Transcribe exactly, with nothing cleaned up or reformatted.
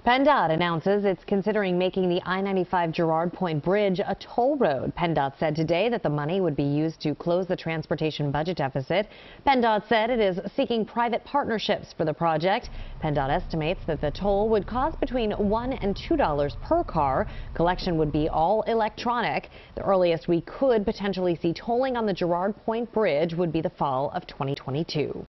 PennDOT announces it's considering making the I ninety-five Girard Point Bridge a toll road. PennDOT said today that the money would be used to close the transportation budget deficit. PennDOT said it is seeking private partnerships for the project. PennDOT estimates that the toll would cost between one and two dollars per car. Collection would be all electronic. The earliest we could potentially see tolling on the Girard Point Bridge would be the fall of twenty twenty-two.